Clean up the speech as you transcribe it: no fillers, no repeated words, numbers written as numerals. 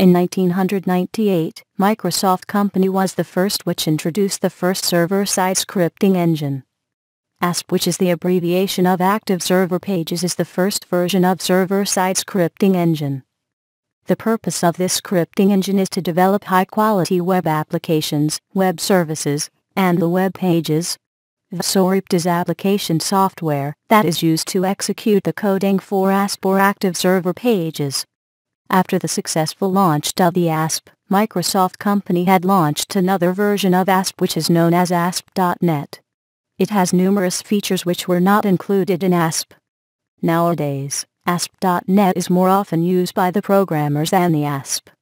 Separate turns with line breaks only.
In 1998, Microsoft Company was the first which introduced the first server-side scripting engine. ASP, which is the abbreviation of Active Server Pages, is the first version of server-side scripting engine. The purpose of this scripting engine is to develop high-quality web applications, web services, and the web pages. The SORIPT is application software that is used to execute the coding for ASP or Active Server Pages. After the successful launch of the ASP, Microsoft Company had launched another version of ASP which is known as ASP.NET. It has numerous features which were not included in ASP. Nowadays, ASP.NET is more often used by the programmers than the ASP.